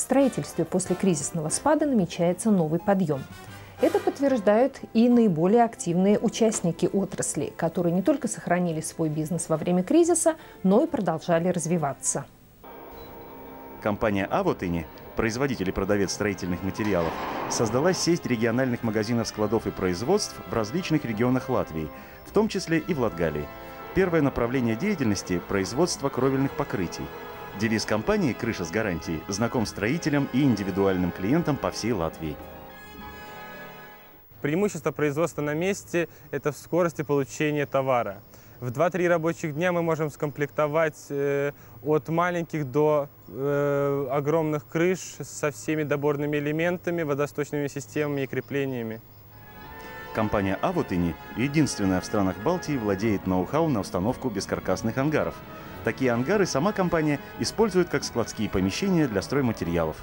В строительстве после кризисного спада намечается новый подъем. Это подтверждают и наиболее активные участники отрасли, которые не только сохранили свой бизнес во время кризиса, но и продолжали развиваться. Компания «Авотыни», производитель и продавец строительных материалов, создала сеть региональных магазинов, складов и производств в различных регионах Латвии, в том числе и в Латгалии. Первое направление деятельности – производство кровельных покрытий. Девиз компании «Крыша с гарантией» знаком строителям и индивидуальным клиентам по всей Латвии. Преимущество производства на месте – это в скорости получения товара. В 2-3 рабочих дня мы можем скомплектовать от маленьких до огромных крыш со всеми доборными элементами, водосточными системами и креплениями. Компания «Авотыни» единственная в странах Балтии владеет ноу-хау на установку бескаркасных ангаров. Такие ангары сама компания использует как складские помещения для стройматериалов.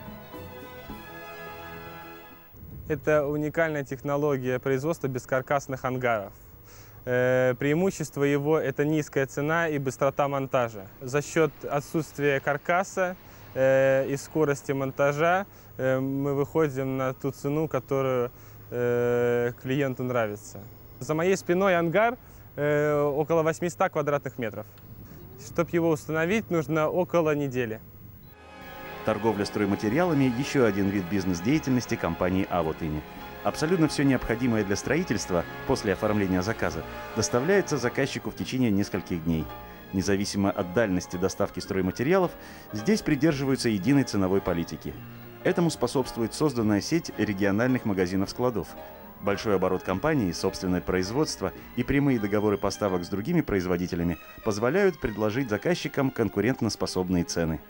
Это уникальная технология производства бескаркасных ангаров. Преимущество его – это низкая цена и быстрота монтажа. За счет отсутствия каркаса и скорости монтажа мы выходим на ту цену, которую клиенту нравится. За моей спиной ангар около 800 квадратных метров. Чтобы его установить, нужно около недели. Торговля стройматериалами – еще один вид бизнес-деятельности компании «Авотыни». Абсолютно все необходимое для строительства после оформления заказа доставляется заказчику в течение нескольких дней. Независимо от дальности доставки стройматериалов, здесь придерживаются единой ценовой политики. Этому способствует созданная сеть региональных магазинов-складов. Большой оборот компании, собственное производство и прямые договоры поставок с другими производителями позволяют предложить заказчикам конкурентоспособные цены.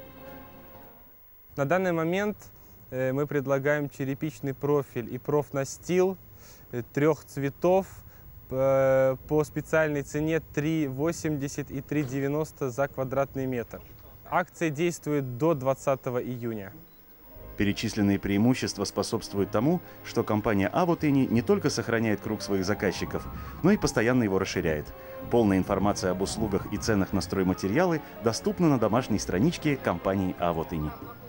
На данный момент мы предлагаем черепичный профиль и профнастил 3 цветов по специальной цене 3,80 и 3,90 за квадратный метр. Акция действует до 20 июня. Перечисленные преимущества способствуют тому, что компания «Авотыни» не только сохраняет круг своих заказчиков, но и постоянно его расширяет. Полная информация об услугах и ценах на стройматериалы доступна на домашней страничке компании «Авотыни».